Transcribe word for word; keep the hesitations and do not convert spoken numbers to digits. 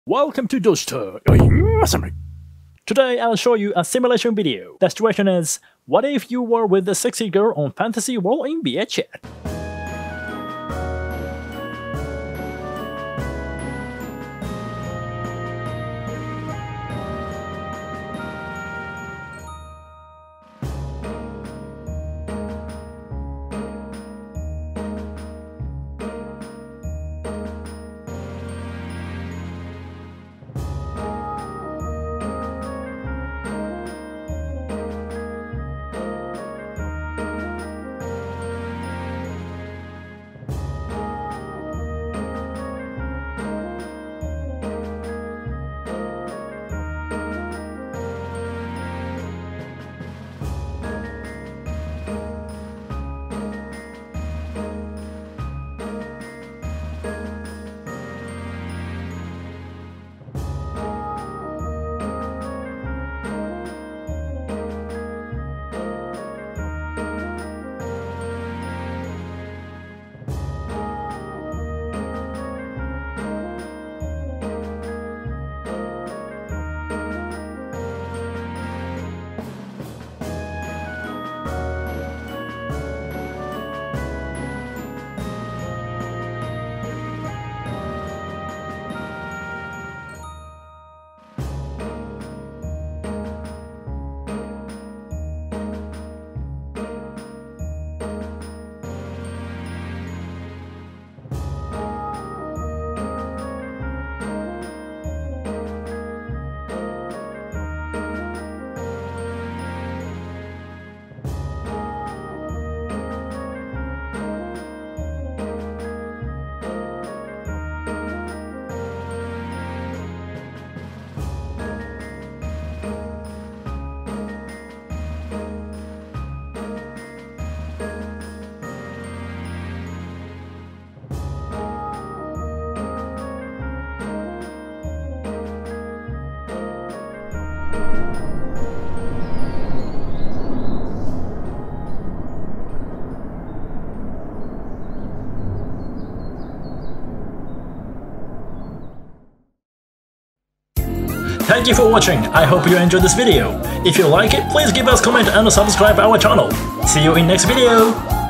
Welcome to Doshita, I'm Masamurai. Today I'll show you a simulation video. The situation is, what if you were with a sexy girl on Fantasy World in VRCHAT? Thank you for watching, I hope you enjoyed this video. If you like it, please give us a comment and subscribe our channel. See you in next video!